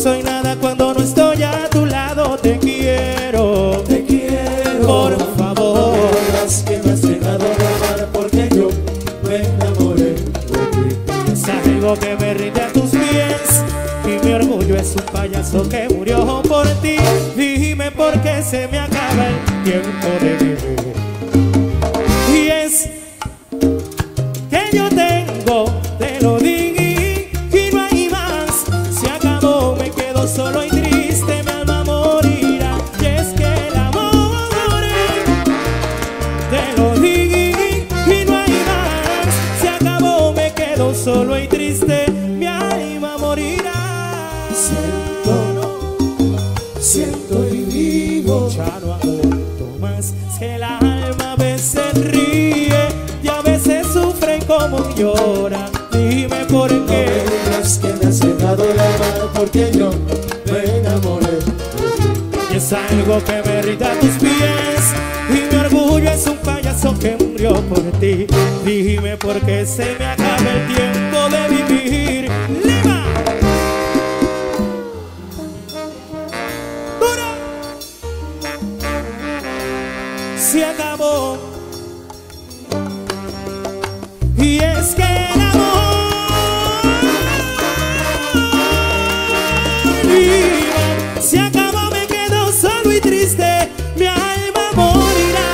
soy nada cuando no estoy a tu lado. Te quiero, por favor. Las que me has llegado a amar porque yo me enamoré de ti. Es algo que me rinde a tus pies y mi orgullo es un payaso que murió por ti. Dime por qué se me acaba el tiempo de vivir. Y es que yo tengo, te lo di y no hay más. Se acabó, me quedo solo y triste, mi alma morirá. Y es que el amor, te lo di y no hay más. Se acabó, me quedo solo y triste, mi alma morirá. Siento y vivo. Ya no aguanto más, es que la alma a veces ríe y a veces sufre como llora. Dime por No qué. me digas que me has llegado a amar porque yo me enamoré de ti. Y es algo que me rinde a tus pies y mi orgullo es un payaso que murió por ti. Dime por qué se me acaba el tiempo de vivir. ¡Lima! ¡Dura! Se acabó. Y es que el amor viva. Se acabó, me quedo solo y triste, mi alma morirá.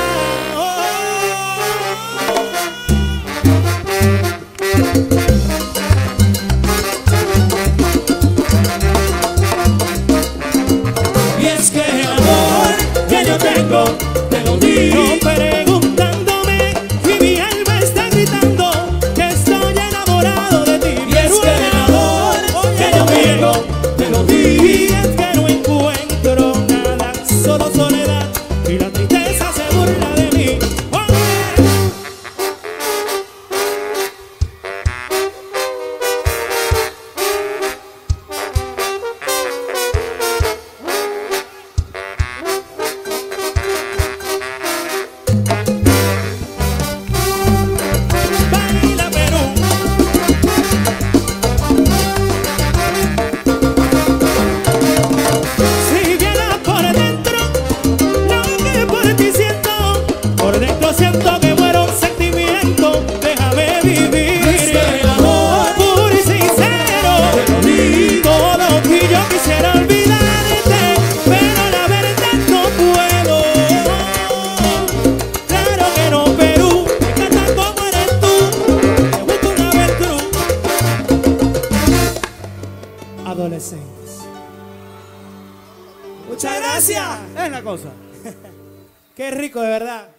Y es que el amor que yo tengo, te lo digo. Preguntándome y mi alma está gritando que estoy enamorado de ti. Y es que el amor que yo tengo, te lo Y digo. es que no encuentro nada, solo soledad y la tristeza se burla de mí. Baila Perú. Si vienes por dentro, lo que por ti siento, por dentro siento que muero un sentimiento. Déjame vivir. Es que el amor puro y sincero, te lo digo. todo y yo quisiera olvidarte, pero la verdad no puedo. Claro que no, Perú, me encanta como eres tú, te busco una avestruz. Adolescentes. Muchas gracias. Es la cosa. Qué rico, de verdad.